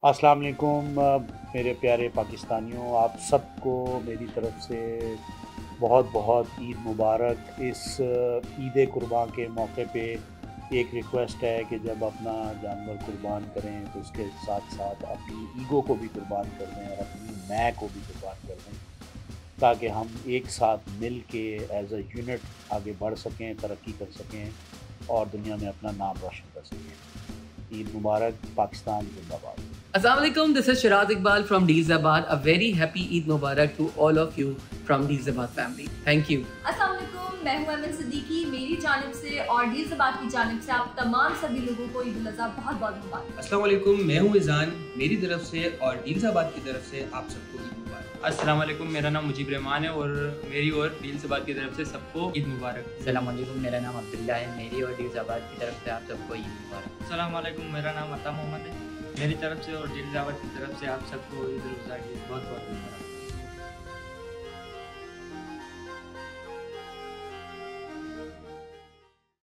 अस्सलाम वालेकुम मेरे प्यारे पाकिस्तानियों, आप सबको मेरी तरफ से बहुत बहुत ईद मुबारक। इस ईद कुर्बान के मौके पे एक रिक्वेस्ट है कि जब अपना जानवर कुर्बान करें तो उसके साथ साथ अपनी ईगो को भी कुर्बान कर दें और अपनी मैं को भी कुर्बान कर दें, ताकि हम एक साथ मिल के एज अ यूनिट आगे बढ़ सकें, तरक्की कर सकें और दुनिया में अपना नाम रोशन कर सकें। ईद मुबारक, पाकिस्तान जिंदाबाद। Assalamualaikum, this is Shiraz Iqbal from Deezabad. A very happy Eid Mubarak to all of you from Deezabad family. Thank you. अस्सलाम वालेकुम, मैं हूं अमन सिद्दीकी। मेरी जानिब से और डीज़ाबाद की जानिब से आप तमाम सभी लोगों को ईद उल अज़हा बहुत बहुत मुबारक। अस्सलाम वालेकुम, मैं हूं इज़ान। मेरी तरफ से और डीलज़ाबाद की तरफ से आप सबको ईद मुबारक। अस्सलाम वालेकुम, मेरा नाम मुजीब रहमान है और मेरी और डीलज़ाबाद की तरफ से सबको ईद मुबारक। अस्सलाम वालेकुम, मेरा नाम अब्दुल्ला है। मेरी और डीलज़ाबाद की तरफ से आप सबको ईद मुबारक। अस्सलाम वालेकुम, मेरा नाम अता मोहम्मद है। मेरी तरफ से और डीलज़ाबाद की तरफ से आप सबको ईद उल अज़हा की बहुत बहुत मुबारक।